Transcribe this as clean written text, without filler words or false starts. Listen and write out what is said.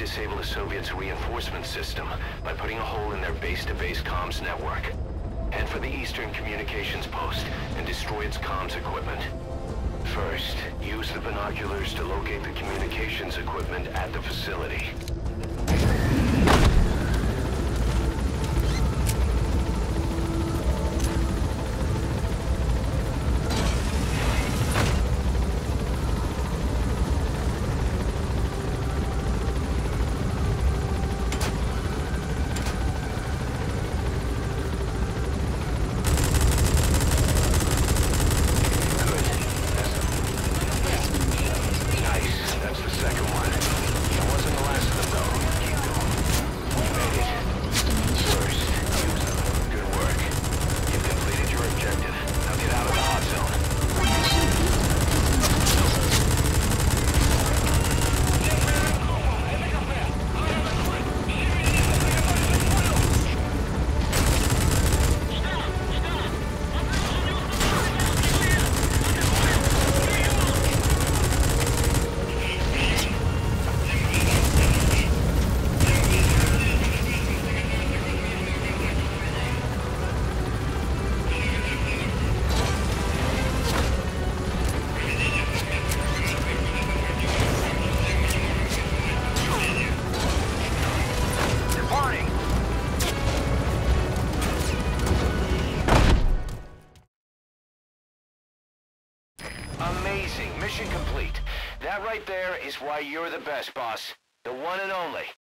disable the Soviets' reinforcement system by putting a hole in their base-to-base comms network. Head for the Eastern Communications Post and destroy its comms equipment. First, use the binoculars to locate the communications equipment at the facility. Amazing. Mission complete. That right there is why you're the best, boss. The one and only.